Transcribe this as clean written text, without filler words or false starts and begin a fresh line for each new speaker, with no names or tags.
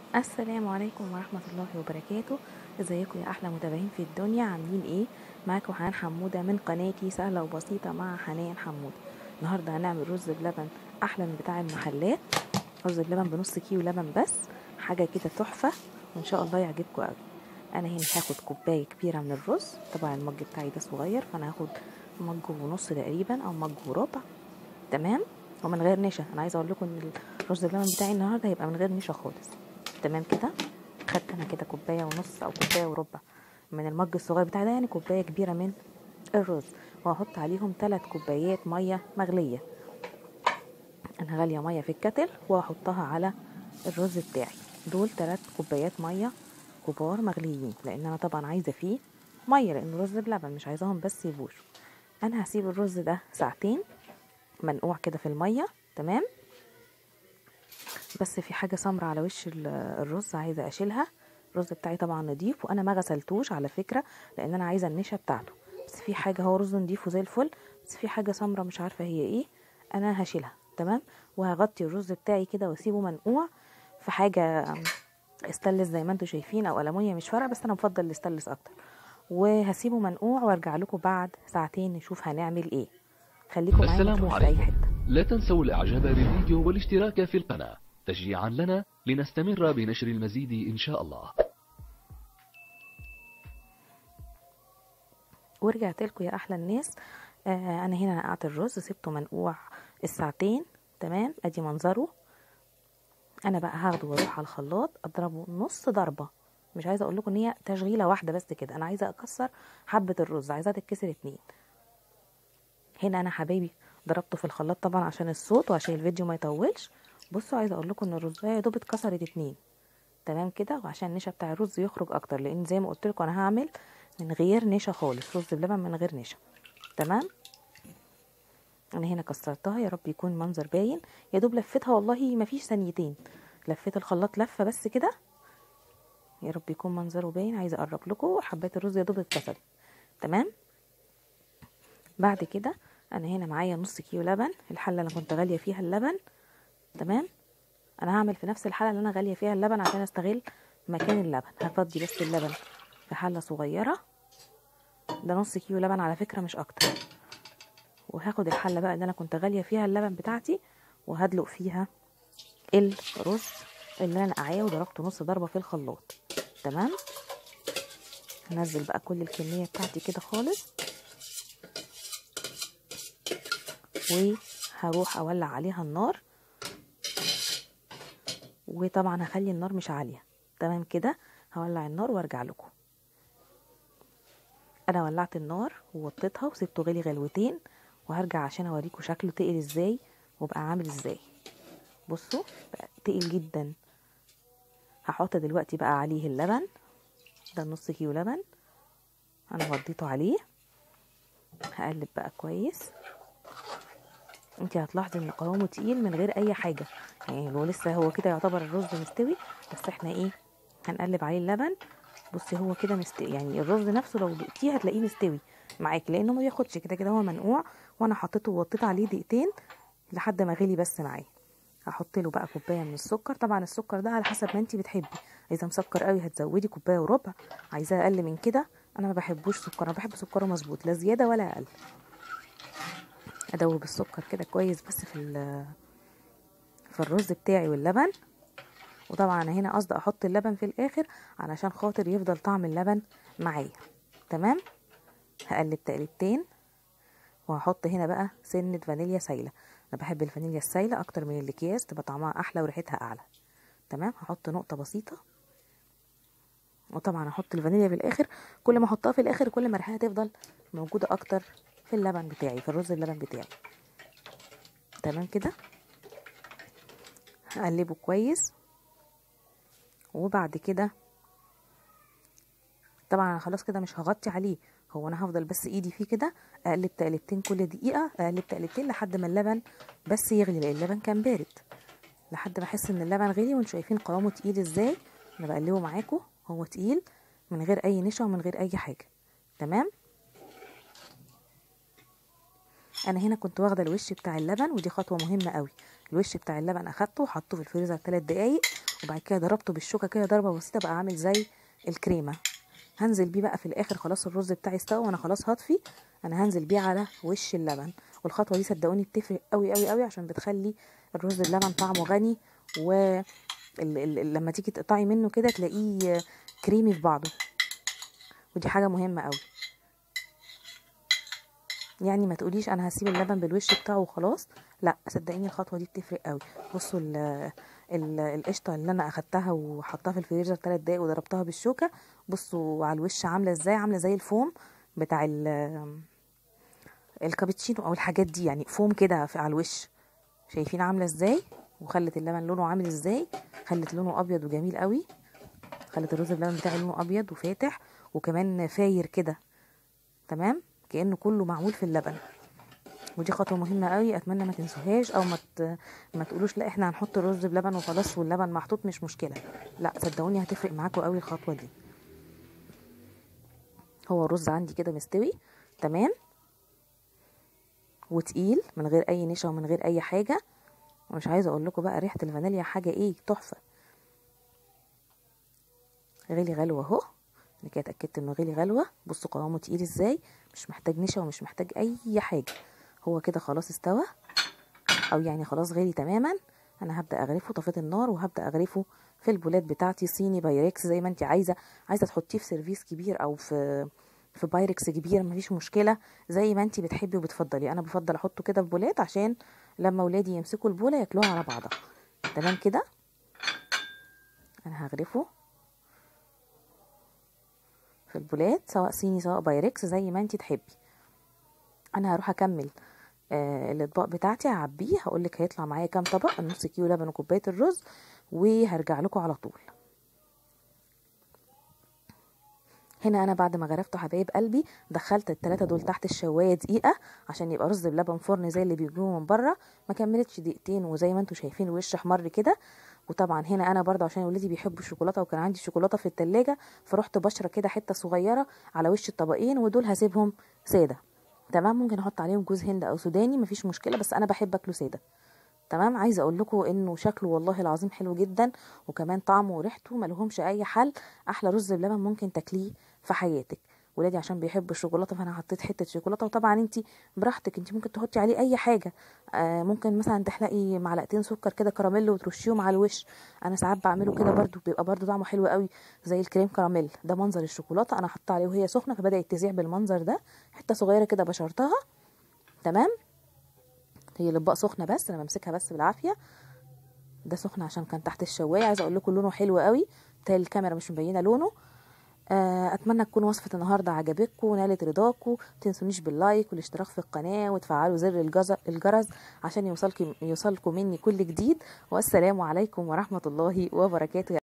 السلام عليكم ورحمة الله وبركاته. ازيكم يا احلى متابعين في الدنيا، عاملين ايه؟ معاكم حنان حمودة من قناتي سهلة وبسيطة مع حنان حمودة. النهاردة هنعمل رز بلبن احلى من بتاع المحلات. رز بلبن بنص كيلو لبن بس، حاجة كده تحفة وان شاء الله يعجبكم قوي. انا هنا هاخد كوباية كبيرة من الرز، طبعا المج بتاعي ده صغير فانا هاخد مج ونص تقريبا او مج وربع. تمام، ومن غير نشا. انا عايزه اقول لكم ان الرز بلبن بتاعي النهارده هيبقى من غير نشا خالص. تمام كده. خدت انا كده كوبايه ونص او كوبايه وربع من المج الصغير بتاعي ده، يعني كوبايه كبيره من الرز، وهحط عليهم 3 كوبايات ميه مغليه. انا غاليه ميه في الكتل وهحطها على الرز بتاعي. دول 3 كوبايات ميه كبار مغليين، لان انا طبعا عايزه فيه ميه لانه رز بلبن، مش عايزاهم بس يبوشوا. انا هسيب الرز ده ساعتين منقوع كده في الميه. تمام. بس في حاجه سمرة على وش الرز عايزه اشيلها. الرز بتاعي طبعا نضيف وانا ما غسلتوش على فكره، لان انا عايزه النشا بتاعته. بس في حاجه، هو رز نضيف وزي الفل، بس في حاجه سمرة مش عارفه هي ايه. انا هشيلها. تمام. وهغطي الرز بتاعي كده واسيبه منقوع في حاجه استانلس زي ما انتم شايفين، او ألمونيا، مش فارقه، بس انا بفضل الاستانلس اكتر. وهسيبه منقوع وارجع لكم بعد ساعتين نشوف هنعمل ايه. خليكم معايا، ما
السلام
تروحوش في اي
عليكم.
حته.
لا تنسوا الاعجاب بالفيديو والاشتراك في القناة تشجيعا لنا لنستمر بنشر المزيد ان شاء الله.
ورجعت لكم يا احلى الناس. انا هنا نقعت الرز، سبته منقوع الساعتين. تمام، ادي منظره. انا بقى هاخده واروح على الخلاط اضربه نص ضربه. مش عايزه اقول لكم ان هي تشغيله واحده بس كده، انا عايزه اكسر حبه الرز، عايزاها تتكسر 2. هنا انا حبايبي ضربته في الخلاط طبعا عشان الصوت وعشان الفيديو ما يطولش. بصوا، عايزه اقول لكم ان الرزايه يا دوب اتكسرت 2. تمام كده، وعشان النشا بتاع الرز يخرج اكتر، لان زي ما قلت لكم انا هعمل من غير نشا خالص، رز بلبن من غير نشا. تمام. انا هنا كسرتها، يا رب يكون منظر باين. يا دوب لفتها والله ما فيش ثانيتين، لفيت الخلاط لفه بس كده. يا رب يكون منظره باين. عايزه اقرب لكم، حبات الرز يا دوب اتكسرت. تمام. بعد كده انا هنا معايا نص كيلو لبن، الحله اللي كنت غاليه فيها اللبن. تمام. انا هعمل في نفس الحله اللي انا غاليه فيها اللبن عشان استغل مكان اللبن. هفضي بس اللبن في حله صغيره. ده نص كيلو لبن على فكره، مش اكتر. وهاخد الحله بقى اللي انا كنت غاليه فيها اللبن بتاعتي، وهدلق فيها الرز اللي انا نقعاه وضربته نص ضربه في الخلاط. تمام. هنزل بقى كل الكميه بتاعتي كده خالص، وهروح اولع عليها النار. وطبعا هخلي النار مش عاليه. تمام كده. هولع النار وارجع لكم. انا ولعت النار ووطيتها وسبته غلي غلوتين، وهرجع عشان اوريكم شكله تقل ازاي وبقى عامل ازاي. بصوا بقى تقل جدا. هحط دلوقتي بقى عليه اللبن. ده نص كيلو لبن انا وضيته عليه. هقلب بقى كويس. انت هتلاحظي ان قوامه تقيل من غير اي حاجه، يعني هو لسه هو كده يعتبر الرز مستوي، بس احنا ايه، هنقلب عليه اللبن. بصي هو كده مستوي، يعني الرز نفسه لو دقتيه هتلاقيه مستوي معاكي، لانه ما بياخدش كده كده، هو منقوع. وانا حطيته ووطيت عليه دقيقتين لحد ما غلي بس معايا. هحط له بقى كوبايه من السكر. طبعا السكر ده على حسب ما انت بتحبي، عايزه مسكر قوي هتزودي كوبايه وربع، عايزاه اقل من كده. انا ما بحبوش سكر، انا بحب سكره مظبوط، لا زياده ولا اقل. ادوب السكر كده كويس بس في الرز بتاعي واللبن. وطبعا انا هنا قصدي احط اللبن في الاخر علشان خاطر يفضل طعم اللبن معايا. تمام. هقلب تقلبتين، وهحط هنا بقى سنه فانيليا سايله. انا بحب الفانيليا السايله اكتر من الاكياس، تبقى طعمها احلى وريحتها اعلى. تمام. هحط نقطه بسيطه، وطبعا هحط الفانيليا في الاخر. كل ما احطها في الاخر كل ما ريحتها تفضل موجوده اكتر في اللبن بتاعي، في الرز اللبن بتاعي. تمام كده. هقلبه كويس. وبعد كده طبعا انا خلاص كده مش هغطي عليه، هو انا هفضل بس ايدي فيه كده، اقلب تقلبتين كل دقيقه، اقلب تقلبتين لحد ما اللبن بس يغلي، لان اللبن كان بارد. لحد ما احس ان اللبن غلي، وانتوا شايفين قوامه تقيل ازاي. انا بقلبه معاكم، هو تقيل من غير اي نشا ومن غير اي حاجه. تمام. انا هنا كنت واخده الوش بتاع اللبن، ودي خطوه مهمه قوي. الوش بتاع اللبن اخدته وحطه في الفريزر 3 دقايق، وبعد كده ضربته بالشوكه كده ضربه بسيطه بقى عامل زي الكريمه. هنزل بيه بقى في الاخر، خلاص الرز بتاعي استوى وانا خلاص هطفي، انا هنزل بيه على وش اللبن. والخطوه دي صدقوني بتفرق قوي قوي قوي، عشان بتخلي الرز اللبن طعمه غني، و لما تيجي تقطعي منه كده تلاقيه كريمي في بعضه، ودي حاجه مهمه قوي. يعني ما تقوليش انا هسيب اللبن بالوش بتاعه وخلاص، لا صدقيني الخطوه دي بتفرق قوي. بصوا القشطه اللي انا اخدتها وحطها في الفريزر 3 دقايق وضربتها بالشوكه، بصوا على الوش عامله ازاي، عامله زي الفوم بتاع الكابتشينو او الحاجات دي، يعني فوم كده على الوش، شايفين عامله ازاي؟ وخلت اللبن لونه عامل ازاي، خلت لونه ابيض وجميل قوي، خلت الرز اللبن بتاعي لونه ابيض وفاتح وكمان فاير كده، تمام، كأنه كله معمول في اللبن. ودي خطوه مهمه قوي، اتمنى ما تنسوهاش، او ما تقولوش لا احنا هنحط الرز بلبن وخلاص واللبن محطوط مش مشكله، لا صدقوني هتفرق معاكم قوي الخطوه دي. هو الرز عندي كده مستوي تمام وتقيل من غير اي نشا ومن غير اي حاجه، ومش عايزه اقول لكم بقى ريحه الفانيليا حاجه ايه تحفه. غلي غلوه اهو، انا كده اتاكدت انه غلي غلوه. بصوا قوامه تقيل ازاي، مش محتاج نشا ومش محتاج اي حاجه، هو كده خلاص استوى، او يعني خلاص غلي تماما. انا هبدا اغرفه، طفيت النار وهبدا اغرفه في البولات بتاعتي، صيني بايركس زي ما انت عايزه تحطيه في سيرفيس كبير او في بايركس كبير مفيش مشكله، زي ما انت بتحبي وبتفضلي. انا بفضل احطه كده في بولات عشان لما ولادي يمسكوا البوله ياكلوها على بعضها. تمام كده، انا هغرفه في البولات سواء صيني سواء بايركس زي ما انت تحبي. انا هروح اكمل الاطباق بتاعتي، هعبيه هقولك هيطلع معايا كام طبق، نص كيلو لبن وكوبايه الرز، وهرجع لكم على طول. هنا انا بعد ما غرفته حبايب قلبي دخلت ال3 دول تحت الشوايه دقيقه عشان يبقى رز بلبن فرن زي اللي بيجيبوه من بره، ما كملتش دقيقتين وزي ما انتم شايفين الوش احمر كده. وطبعا هنا انا برضه عشان ولادي بيحبوا الشوكولاته وكان عندي شوكولاته في التلاجة، فرحت بشره كده حته صغيره على وش الطبقين، ودول هسيبهم ساده تمام. ممكن احط عليهم جوز هند او سوداني مفيش مشكله، بس انا بحب اكله ساده تمام. عايزه اقول لكم انه شكله والله العظيم حلو جدا، وكمان طعمه وريحته ملهمش اي حل، احلى رز بلبن ممكن تاكليه في حياتك. ولادي عشان بيحبوا الشوكولاته فانا حطيت حته شوكولاته، وطبعا انت براحتك، انت ممكن تحطي عليه اي حاجه، ممكن مثلا تحلقي معلقتين سكر كده كراميل وترشيهم على الوش، انا ساعات بعمله كده برده بيبقى برده طعمه حلو قوي زي الكريم كراميل. ده منظر الشوكولاته انا حطيتها عليه وهي سخنه فبدات تذيع بالمنظر ده، حته صغيره كده بشرتها تمام. هي الاطباق سخنه بس انا بمسكها بس بالعافيه، ده سخن عشان كان تحت الشوايه. عايزه اقول لكم لونه حلو قوي، بتهيألي الكاميرا مش مبينه لونه. اتمنى تكون وصفه النهارده عجبتكم ونالت رضاكم. متنسونيش باللايك والاشتراك في القناه وتفعلوا زر الجرس عشان يوصلكم مني كل جديد. والسلام عليكم ورحمه الله وبركاته.